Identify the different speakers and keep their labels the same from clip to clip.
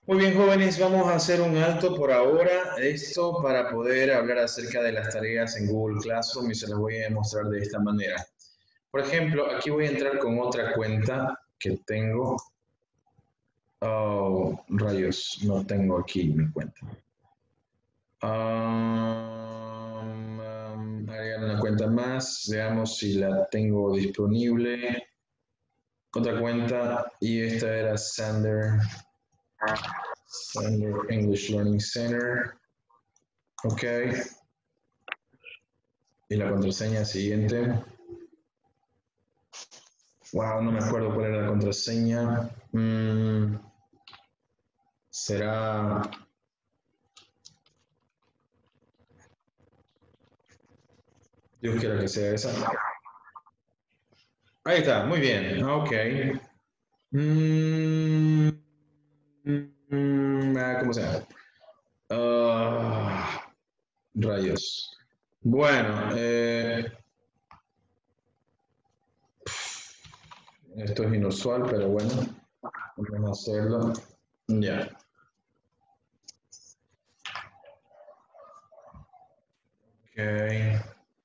Speaker 1: Muy bien, jóvenes, vamos a hacer un alto por ahora, esto para poder hablar acerca de las tareas en Google Classroom y se las voy a mostrar de esta manera. Por ejemplo, aquí voy a entrar con otra cuenta que tengo. Oh, rayos, no tengo aquí mi cuenta. Agregar una cuenta más, veamos si la tengo disponible. Otra cuenta y esta era Sander English Learning Center. Ok. Y la contraseña siguiente. Wow, no me acuerdo cuál era la contraseña. Será. Dios quiera que sea esa. Ahí está, muy bien. Ok. Mm, ¿Cómo se llama? Ah, rayos. Bueno, esto es inusual, pero bueno, vamos a hacerlo. Ya. Ok.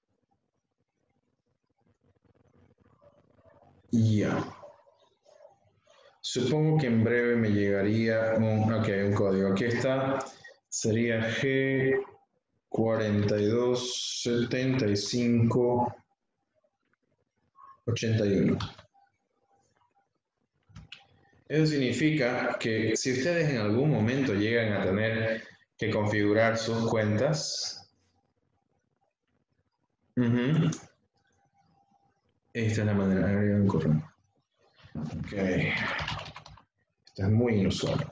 Speaker 1: Ya. Supongo que en breve me llegaría un código. Aquí está. Sería G427581. Eso significa que si ustedes en algún momento llegan a tener que configurar sus cuentas, esta es la manera de agregar un correo. Ok. Esto es muy inusual.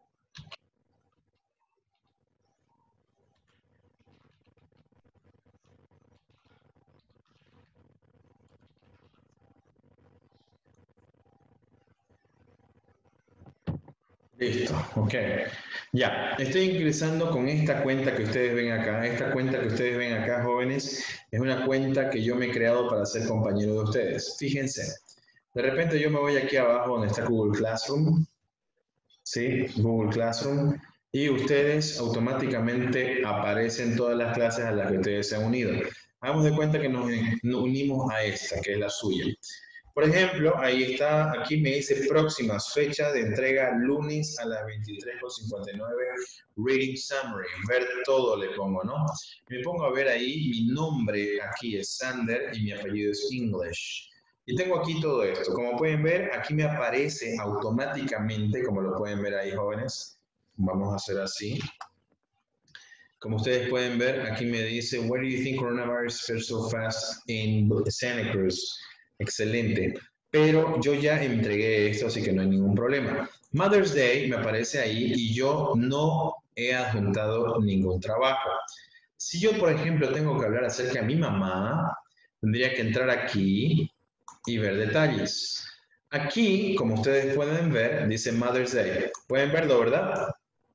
Speaker 1: Listo, ok. Ya, estoy ingresando con esta cuenta que ustedes ven acá. Esta cuenta que ustedes ven acá, jóvenes, es una cuenta que yo me he creado para ser compañero de ustedes. Fíjense, de repente yo me voy aquí abajo donde está Google Classroom, ¿sí? Google Classroom, y ustedes automáticamente aparecen todas las clases a las que ustedes se han unido. Hagamos de cuenta que nos unimos a esta, que es la suya. Por ejemplo, ahí está, aquí me dice próximas fechas de entrega lunes a las 23:59, reading summary, ver todo le pongo, ¿no? Me pongo a ver ahí, mi nombre aquí es Sander y mi apellido es English. Y tengo aquí todo esto. Como pueden ver, aquí me aparece automáticamente, como lo pueden ver ahí, jóvenes. Vamos a hacer así. Como ustedes pueden ver, aquí me dice, where do you think coronavirus spread so fast in Santa Cruz? Excelente. Pero yo ya entregué esto, así que no hay ningún problema. Mother's Day me aparece ahí y yo no he adjuntado ningún trabajo. Si yo, por ejemplo, tengo que hablar acerca de mi mamá, tendría que entrar aquí y ver detalles. Aquí, como ustedes pueden ver, dice Mother's Day. Pueden verlo, ¿verdad?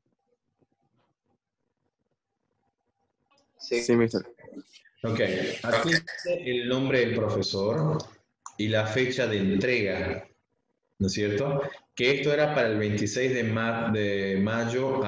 Speaker 2: Sí, mister.
Speaker 1: Ok, aquí dice el nombre del profesor y la fecha de entrega, ¿no es cierto? Que esto era para el 26 de mayo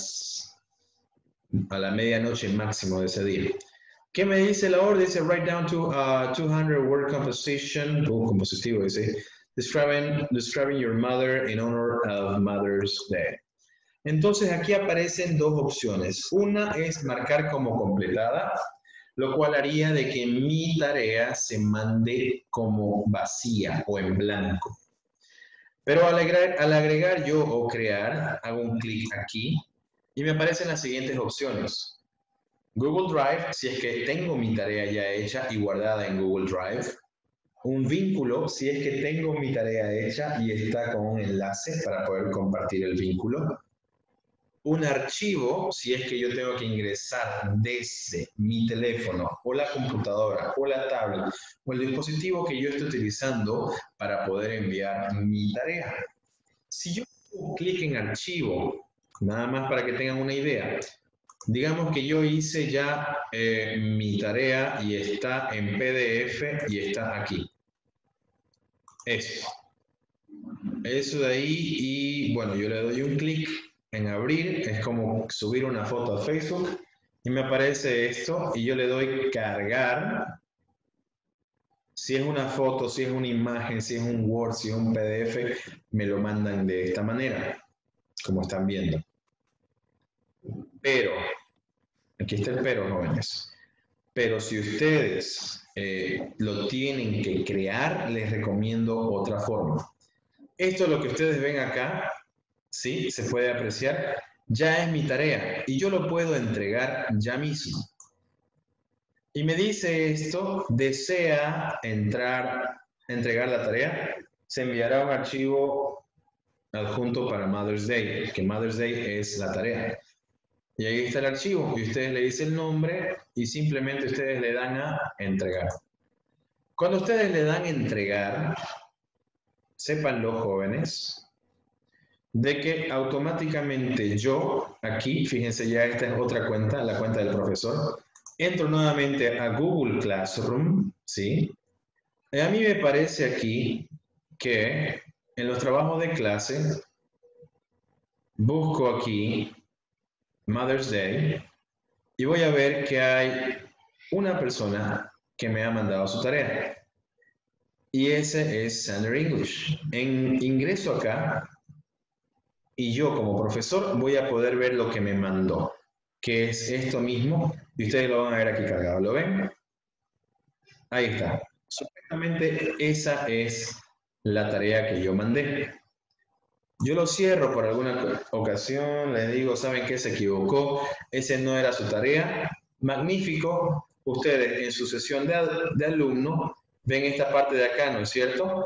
Speaker 1: a la medianoche máximo de ese día. ¿Qué me dice la orden? Dice, write down to 200 word composition, compositivo, dice, describing your mother in honor of Mother's Day. Entonces aquí aparecen dos opciones. Una es marcar como completada, lo cual haría de que mi tarea se mande como vacía o en blanco. Pero al agregar yo o crear, hago un clic aquí y me aparecen las siguientes opciones. Google Drive, si es que tengo mi tarea ya hecha y guardada en Google Drive. Un vínculo, si es que tengo mi tarea hecha y está con un enlace para poder compartir el vínculo. Un archivo, si es que yo tengo que ingresar desde mi teléfono o la computadora o la tablet o el dispositivo que yo esté utilizando para poder enviar mi tarea. Si yo hago clic en archivo, nada más para que tengan una idea, digamos que yo hice ya mi tarea y está en PDF y está aquí. Eso de ahí y bueno, yo le doy un clic en abrir, es como subir una foto a Facebook y me aparece esto y yo le doy cargar. Si es una foto, si es una imagen, si es un Word, si es un PDF, me lo mandan de esta manera, como están viendo. Pero, aquí está el pero, jóvenes. Pero si ustedes lo tienen que crear, les recomiendo otra forma. Esto es lo que ustedes ven acá, ¿sí? Se puede apreciar. Ya es mi tarea y yo lo puedo entregar ya mismo. Y me dice esto, desea entregar la tarea, se enviará un archivo adjunto para Mother's Day, que Mother's Day es la tarea. Y ahí está el archivo, y ustedes le dicen el nombre y simplemente ustedes le dan a entregar. Cuando ustedes le dan a entregar, sepan los jóvenes, de que automáticamente yo, aquí, fíjense ya, esta es otra cuenta, la cuenta del profesor, entro nuevamente a Google Classroom, ¿sí? Y a mí me parece aquí que en los trabajos de clase, busco aquí Mother's Day y voy a ver que hay una persona que me ha mandado su tarea. Y ese es Sander English. Ingreso acá y yo como profesor voy a poder ver lo que me mandó, que es esto mismo, y ustedes lo van a ver aquí cargado. ¿Lo ven? Ahí está. Supuestamente esa es la tarea que yo mandé. Yo lo cierro por alguna ocasión, les digo, ¿saben qué? Se equivocó, ese no era su tarea. Magnífico, ustedes en su sesión de alumno ven esta parte de acá, ¿no es cierto?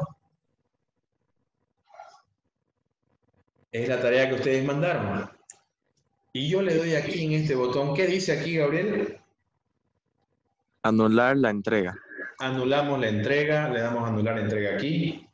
Speaker 1: Es la tarea que ustedes mandaron. Y yo le doy aquí en este botón. ¿Qué dice aquí, Gabriel?
Speaker 2: Anular la entrega.
Speaker 1: Anulamos la entrega, le damos a anular la entrega aquí.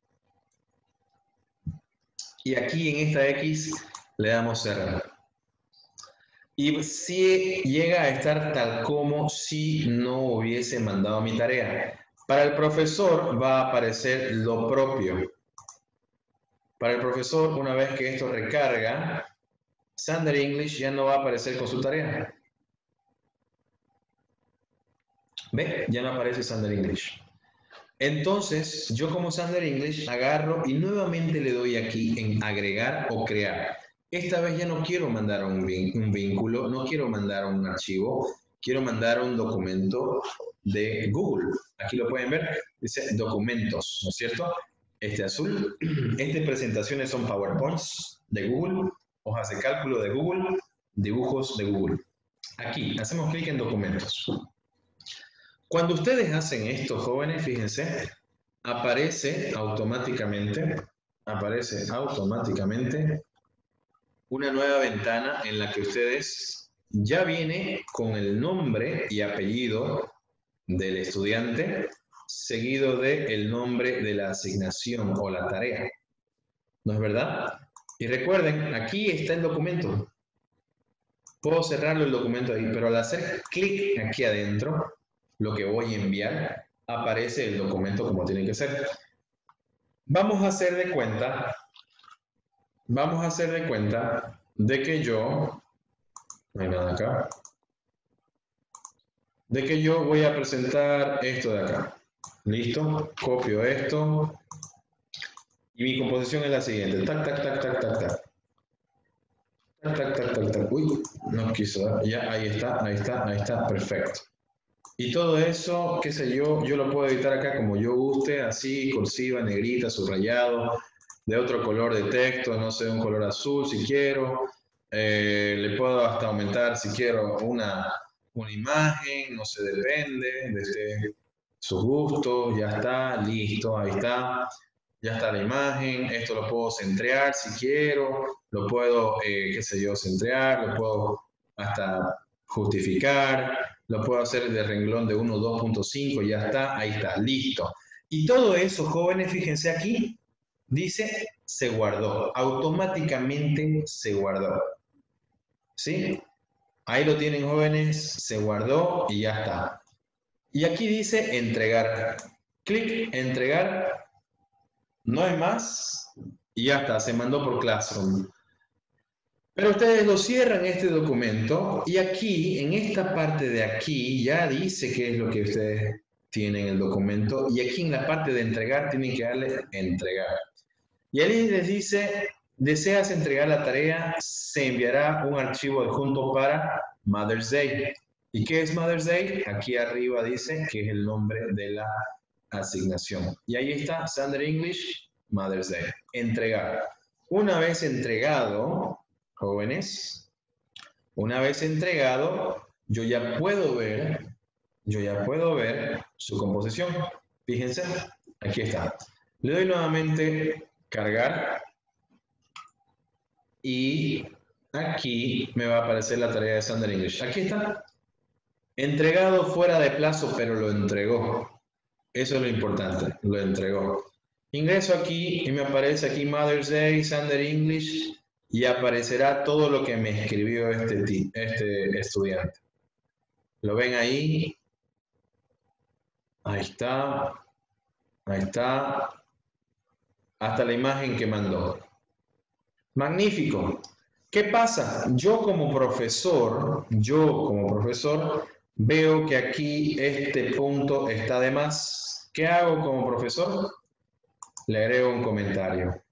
Speaker 1: Y aquí en esta X le damos cerrar. Y si llega a estar tal como si no hubiese mandado mi tarea. Para el profesor va a aparecer lo propio. Para el profesor, una vez que esto recarga, Sander English ya no va a aparecer con su tarea. ¿Ve? Ya no aparece Sander English. Entonces, yo como Sander English agarro y nuevamente le doy aquí en agregar o crear. Esta vez ya no quiero mandar un vínculo, no quiero mandar un archivo, quiero mandar un documento de Google. Aquí lo pueden ver, dice documentos, ¿no es cierto? Este azul. Estas presentaciones son PowerPoints de Google, hojas de cálculo de Google, dibujos de Google. Aquí, hacemos clic en documentos. Cuando ustedes hacen esto, jóvenes, fíjense, aparece automáticamente una nueva ventana en la que ustedes ya viene con el nombre y apellido del estudiante, seguido del nombre de la asignación o la tarea. ¿No es verdad? Y recuerden, aquí está el documento. Puedo cerrarlo el documento ahí, pero al hacer clic aquí adentro, lo que voy a enviar, aparece el documento como tiene que ser. Vamos a hacer de cuenta de que yo, no hay nada acá, de que yo voy a presentar esto de acá. Listo, copio esto y mi composición es la siguiente. Tac, tac, tac, tac, tac, tac. Tac, tac, tac, tac, tac. Uy, no quiso. Ya, ahí está, perfecto. Y todo eso, qué sé yo, yo lo puedo editar acá como yo guste, así, cursiva, negrita, subrayado, de otro color de texto, no sé, un color azul si quiero. Le puedo hasta aumentar si quiero una imagen, no sé, depende de sus gustos, ya está, listo, ahí está. Ya está la imagen, esto lo puedo centrear si quiero, lo puedo, qué sé yo, centrear, lo puedo hasta justificar, lo puedo hacer de renglón de 1, 2.5, ya está, ahí está, listo. Y todo eso, jóvenes, fíjense aquí, dice se guardó, automáticamente se guardó. ¿Sí? Ahí lo tienen, jóvenes, se guardó y ya está. Y aquí dice entregar. Clic, entregar, no hay más y ya está, se mandó por Classroom. Pero ustedes lo cierran este documento y aquí, en esta parte de aquí, ya dice qué es lo que ustedes tienen en el documento y aquí en la parte de entregar tienen que darle entregar. Y ahí les dice, deseas entregar la tarea, se enviará un archivo adjunto para Mother's Day. ¿Y qué es Mother's Day? Aquí arriba dice que es el nombre de la asignación. Y ahí está, Standard English, Mother's Day. Entregar. Una vez entregado, jóvenes, una vez entregado, yo ya puedo ver su composición. Fíjense, aquí está. Le doy nuevamente cargar y aquí me va a aparecer la tarea de Standard English. Aquí está. Entregado fuera de plazo, pero lo entregó. Eso es lo importante, lo entregó. Ingreso aquí y me aparece aquí Mother's Day, Standard English y aparecerá todo lo que me escribió este estudiante. ¿Lo ven ahí? Ahí está. Ahí está. Hasta la imagen que mandó. Magnífico. ¿Qué pasa? Yo como profesor, veo que aquí este punto está de más. ¿Qué hago como profesor? Le agrego un comentario.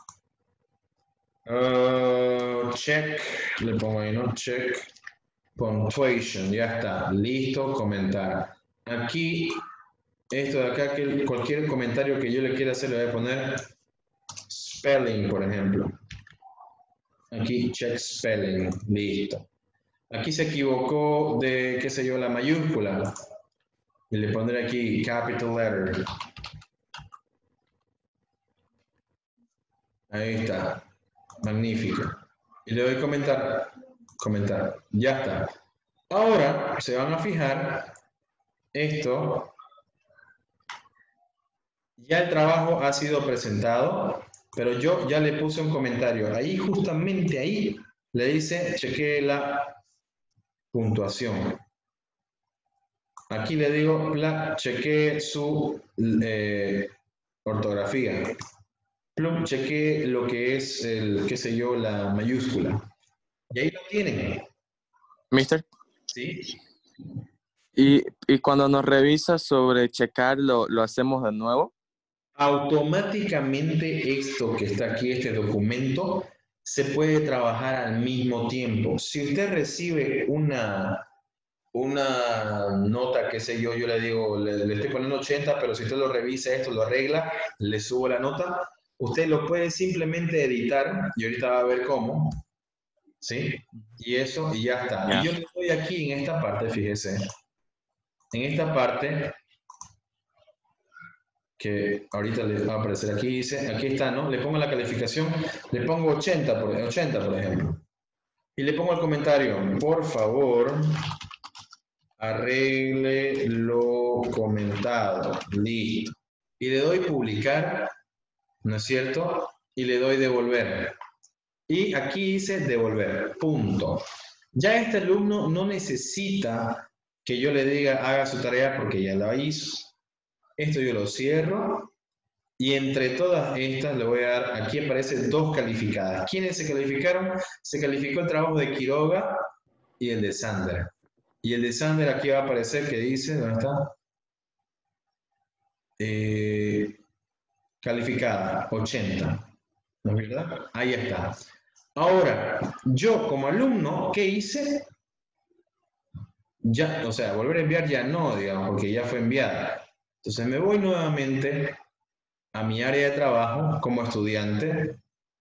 Speaker 1: Check, le pongo ahí, ¿no? Check, punctuation, ya está, listo, comentar. Aquí, esto de acá, que cualquier comentario que yo le quiera hacer, le voy a poner spelling, por ejemplo. Aquí, check spelling, listo. Aquí se equivocó de, qué sé yo, la mayúscula. Y le pondré aquí capital letter. Ahí está. Magnífico. Y le doy comentar. Comentar. Ya está. Ahora se van a fijar esto. Ya el trabajo ha sido presentado, pero yo ya le puse un comentario. Ahí, justamente ahí, le dice, chequee la puntuación. Aquí le digo, chequee su ortografía. Plum, chequee lo que es el, qué sé yo, la mayúscula. Y ahí lo tienen.
Speaker 2: Mister.
Speaker 1: ¿Sí?
Speaker 2: Y cuando nos revisa sobre checar, ¿lo hacemos de nuevo?
Speaker 1: Automáticamente esto que está aquí, este documento, se puede trabajar al mismo tiempo. Si usted recibe una nota, qué sé yo, yo le digo, le estoy poniendo 80, pero si usted lo revisa esto, lo arregla, le subo la nota, usted lo puede simplemente editar, y ahorita va a ver cómo, ¿sí? Y eso, y ya está.
Speaker 2: Yeah.
Speaker 1: Y yo le doy aquí en esta parte, fíjese, en esta parte, que ahorita les va a aparecer aquí, dice, aquí está, ¿no? Le pongo la calificación, le pongo 80 por ejemplo. Y le pongo el comentario, por favor, arregle lo comentado, listo. Y le doy publicar, ¿no es cierto? Y le doy devolver. Y aquí dice devolver, punto. Ya este alumno no necesita que yo le diga haga su tarea porque ya la hizo. Esto yo lo cierro y entre todas estas le voy a dar, aquí aparece 2 calificadas. ¿Quiénes se calificaron? Se calificó el trabajo de Quiroga y el de Sander. Y el de Sander aquí va a aparecer que dice, ¿dónde está? Calificada, 80. ¿No es verdad? Ahí está. Ahora, yo como alumno, ¿qué hice? Ya, o sea, volver a enviar ya no, digamos, porque ya fue enviada. Entonces me voy nuevamente a mi área de trabajo como estudiante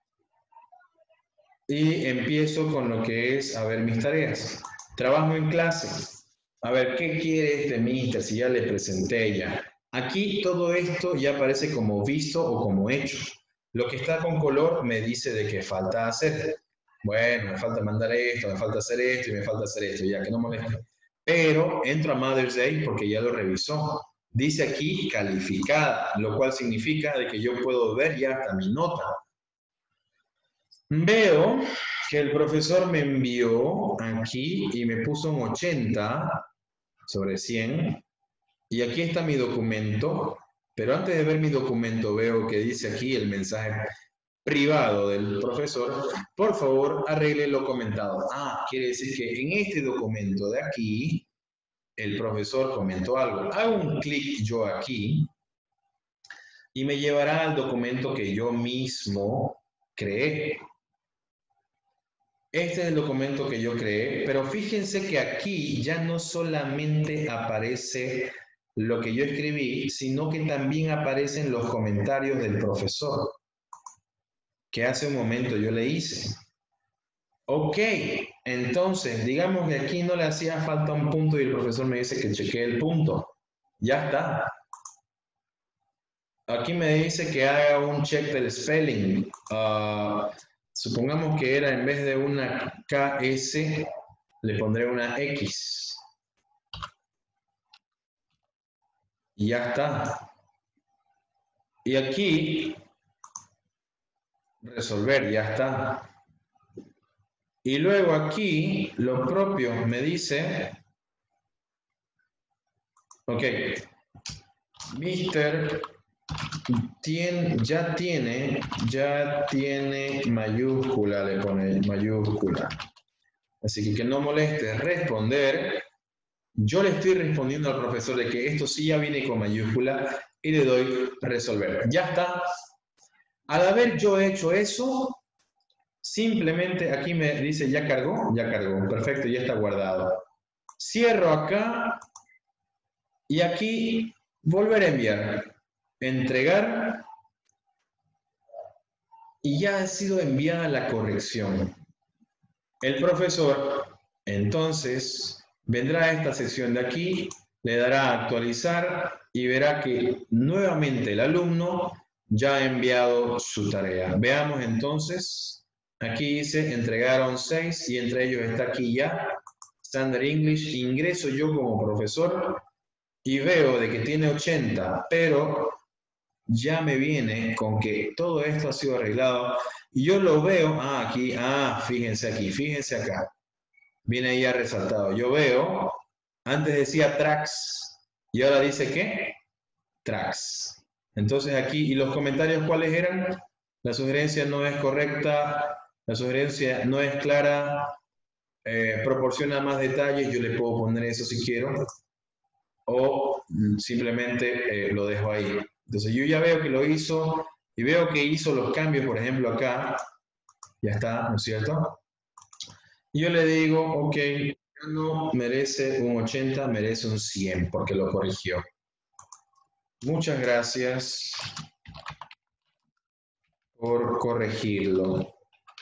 Speaker 1: y empiezo con lo que es a ver mis tareas. Trabajo en clase. A ver, ¿qué quiere este mister? Si ya le presenté ya. Aquí todo esto ya aparece como visto o como hecho. Lo que está con color me dice de que falta hacer. Bueno, me falta mandar esto, me falta hacer esto y me falta hacer esto, ya que no moleste. Pero entro a Mother's Day porque ya lo revisó. Dice aquí calificada, lo cual significa de que yo puedo ver ya hasta mi nota. Veo que el profesor me envió aquí y me puso un 80 sobre 100 y aquí está mi documento, pero antes de ver mi documento veo que dice aquí el mensaje privado del profesor, por favor arregle lo comentado. Ah, quiere decir que en este documento de aquí, el profesor comentó algo. Hago un clic yo aquí y me llevará al documento que yo mismo creé. Este es el documento que yo creé, pero fíjense que aquí ya no solamente aparece lo que yo escribí, sino que también aparecen los comentarios del profesor, que hace un momento yo le hice. Ok, entonces digamos que aquí no le hacía falta un punto y el profesor me dice que chequee el punto. Ya está. Aquí me dice que haga un check del spelling. Supongamos que era en vez de una KS, le pondré una X. Y ya está. Y aquí, resolver, ya está. Y luego aquí, lo propio me dice, ok, Mr. Ya tiene mayúscula, le pone mayúscula. Así que no moleste responder. Yo le estoy respondiendo al profesor de que esto sí ya viene con mayúscula y le doy resolver. Ya está. Al haber yo hecho eso, simplemente aquí me dice ya cargó, perfecto, ya está guardado. Cierro acá y aquí volver a enviar, entregar y ya ha sido enviada la corrección. El profesor entonces vendrá a esta sección de aquí, le dará a actualizar y verá que nuevamente el alumno ya ha enviado su tarea. Veamos entonces, aquí dice entregaron 6 y entre ellos está aquí ya Standard English. Ingreso yo como profesor y veo de que tiene 80, pero ya me viene con que todo esto ha sido arreglado y yo lo veo, aquí, fíjense aquí, fíjense acá, viene ahí ya resaltado, yo veo, antes decía tracks y ahora dice ¿qué? Tracks. Entonces aquí, ¿y los comentarios cuáles eran? La sugerencia no es correcta, la sugerencia no es clara, proporciona más detalles, yo le puedo poner eso si quiero, o simplemente lo dejo ahí. Entonces yo ya veo que lo hizo y veo que hizo los cambios, por ejemplo acá, ya está, ¿no es cierto? Y yo le digo, ok, no merece un 80, merece un 100 porque lo corrigió. Muchas gracias por corregirlo.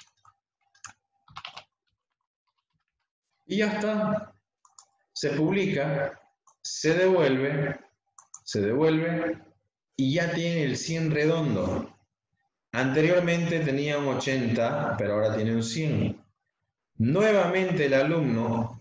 Speaker 1: Y ya está. Se publica, se devuelve y ya tiene el 100 redondo. Anteriormente tenía un 80, pero ahora tiene un 100. Nuevamente el alumno,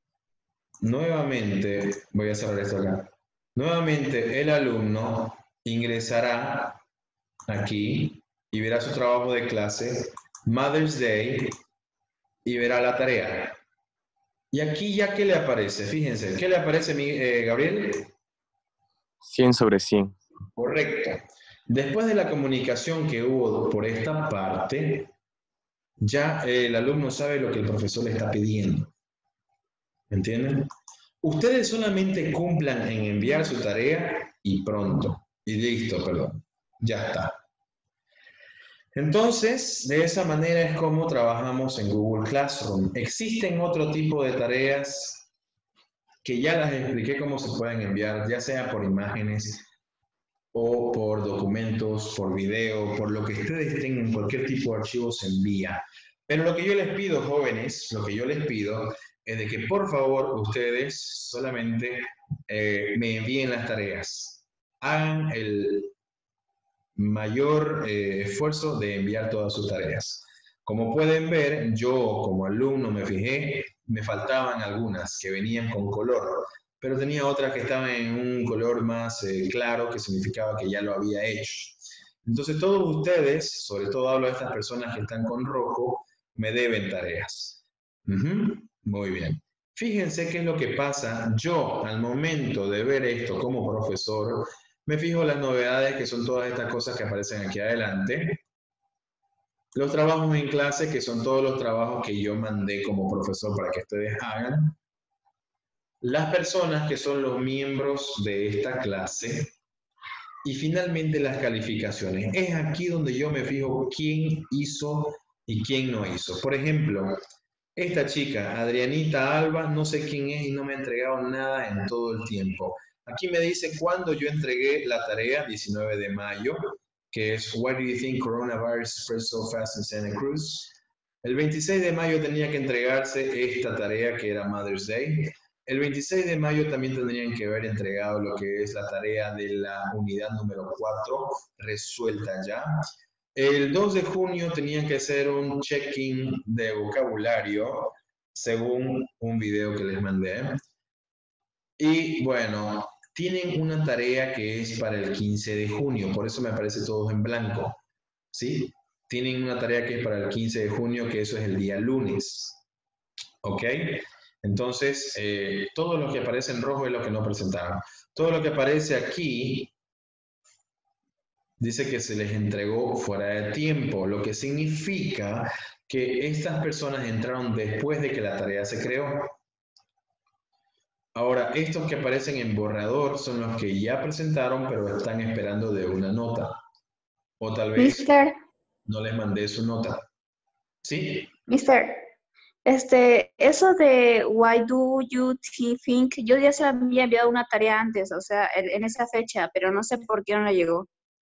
Speaker 1: voy a cerrar esto acá. Nuevamente el alumno ingresará aquí y verá su trabajo de clase, Mother's Day, y verá la tarea. Y aquí ya, ¿qué le aparece? Fíjense, ¿qué le aparece, Gabriel?
Speaker 2: 100 sobre 100.
Speaker 1: Correcto. Después de la comunicación que hubo por esta parte, ya el alumno sabe lo que el profesor le está pidiendo. ¿Me entienden? Ustedes solamente cumplan en enviar su tarea y pronto. Y listo, perdón. Ya está. Entonces, de esa manera es como trabajamos en Google Classroom. Existen otro tipo de tareas que ya las expliqué cómo se pueden enviar, ya sea por imágenes o por documentos, por video, por lo que ustedes tengan, cualquier tipo de archivo se envía. Pero lo que yo les pido, jóvenes, lo que yo les pido es de que por favor ustedes solamente me envíen las tareas. Hagan el mayor esfuerzo de enviar todas sus tareas. Como pueden ver, yo como alumno me fijé, me faltaban algunas que venían con color, pero tenía otras que estaban en un color más claro, que significaba que ya lo había hecho. Entonces todos ustedes, sobre todo hablo de estas personas que están con rojo, me deben tareas. Muy bien. Fíjense qué es lo que pasa. Yo, al momento de ver esto como profesor, me fijo las novedades, que son todas estas cosas que aparecen aquí adelante. los trabajos en clase, que son todos los trabajos que yo mandé como profesor para que ustedes hagan. Las personas que son los miembros de esta clase. Y finalmente las calificaciones. Es aquí donde yo me fijo quién hizo y quién no hizo. Por ejemplo, esta chica, Adrianita Alba, no sé quién es y no me ha entregado nada en todo el tiempo. Aquí me dice cuándo yo entregué la tarea, 19 de mayo, que es Why do you think coronavirus spread so fast in Santa Cruz? El 26 de mayo tenía que entregarse esta tarea que era Mother's Day. El 26 de mayo también tendrían que haber entregado lo que es la tarea de la unidad número 4, resuelta ya. El 2 de junio tenían que hacer un check-in de vocabulario, según un video que les mandé. Y bueno, tienen una tarea que es para el 15 de junio, por eso me aparece todo en blanco. ¿Sí? Tienen una tarea que es para el 15 de junio, que eso es el día lunes. ¿Ok? Entonces, todo lo que aparece en rojo es lo que no presentaron. Todo lo que aparece aquí dice que se les entregó fuera de tiempo, lo que significa que estas personas entraron después de que la tarea se creó. Ahora, estos que aparecen en borrador son los que ya presentaron, pero están esperando de una nota. O tal vez
Speaker 3: Mister,
Speaker 1: no les mandé su nota. ¿Sí?
Speaker 3: Mister, eso de why do you think, yo ya se había enviado una tarea antes, o sea, en esa fecha, pero no sé por qué no le llegó.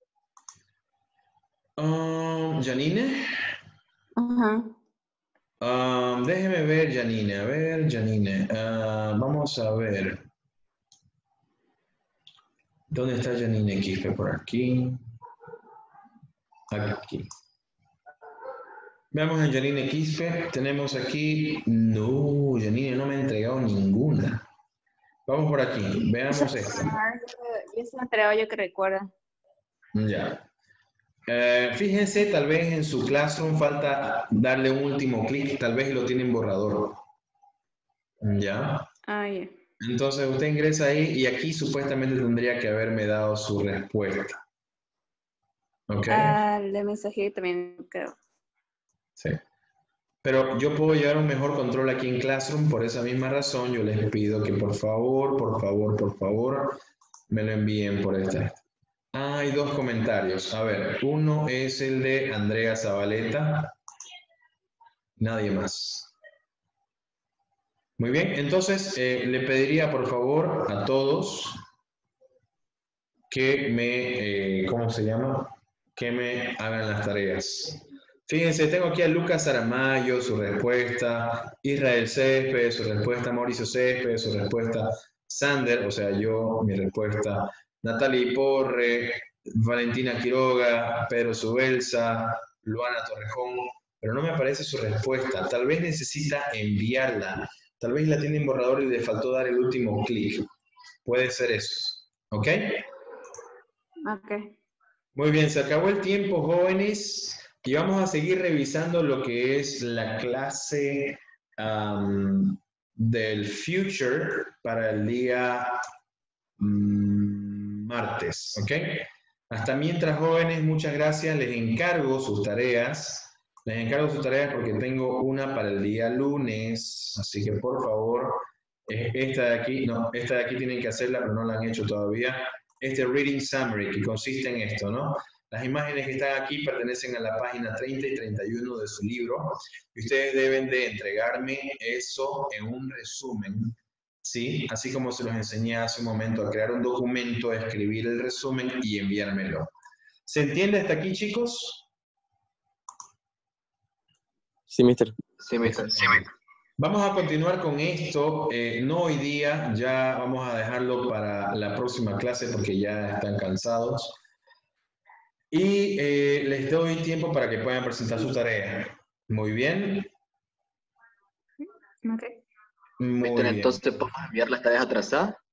Speaker 1: Janine.
Speaker 3: Ajá.
Speaker 1: Déjeme ver, Janine. A ver, Janine. Vamos a ver. ¿Dónde está Janine Quispe? Por aquí. Aquí. Veamos a Janine Quispe. Tenemos aquí. No, Janine no me ha entregado ninguna. Vamos por aquí. Veamos esta.
Speaker 3: Yo se me entregó, yo que recuerdo.
Speaker 1: Ya. Fíjense, tal vez en su Classroom falta darle un último clic. Tal vez lo tiene en borrador. Ya.
Speaker 3: Ah, ya.
Speaker 1: Entonces usted ingresa ahí y aquí supuestamente tendría que haberme dado su respuesta. ¿Ok?
Speaker 3: El mensaje también creo.
Speaker 1: Sí. Pero yo puedo llevar un mejor control aquí en Classroom, por esa misma razón yo les pido que por favor, me lo envíen por esta. Hay dos comentarios. A ver, uno es el de Andrea Zabaleta. Nadie más. Muy bien, entonces le pediría por favor a todos que me, ¿cómo se llama? Que me hagan las tareas. Fíjense, tengo aquí a Lucas Aramayo, su respuesta, Israel Céspedes, su respuesta, Mauricio Céspedes, su respuesta, Sander, o sea, yo, mi respuesta, Natalie Porre, Valentina Quiroga, Pedro Subelsa, Luana Torrejón, pero no me aparece su respuesta. Tal vez necesita enviarla. Tal vez la tiene en borrador y le faltó dar el último clic. Puede ser eso. ¿Ok?
Speaker 3: Ok.
Speaker 1: Muy bien, se acabó el tiempo, jóvenes, y vamos a seguir revisando lo que es la clase del Future para el día martes, ¿ok? Hasta mientras, jóvenes, muchas gracias, les encargo sus tareas. Les encargo sus tareas porque tengo una para el día lunes, así que por favor, esta de aquí, no, esta de aquí tienen que hacerla, pero no la han hecho todavía. Este Reading Summary, que consiste en esto, ¿no? Las imágenes que están aquí pertenecen a la página 30 y 31 de su libro, y ustedes deben de entregarme eso en un resumen, ¿sí? Así como se los enseñé hace un momento, a crear un documento, a escribir el resumen y enviármelo. ¿Se entiende hasta aquí, chicos?
Speaker 2: Sí, mister.
Speaker 4: Sí, mister.
Speaker 1: Vamos a continuar con esto, no hoy día, ya vamos a dejarlo para la próxima clase porque ya están cansados. Y les doy tiempo para que puedan presentar su tarea. Muy bien.
Speaker 3: Ok.
Speaker 1: Muy
Speaker 4: Mister,
Speaker 1: bien.
Speaker 4: entonces, ¿podemos enviar las tareas atrasadas?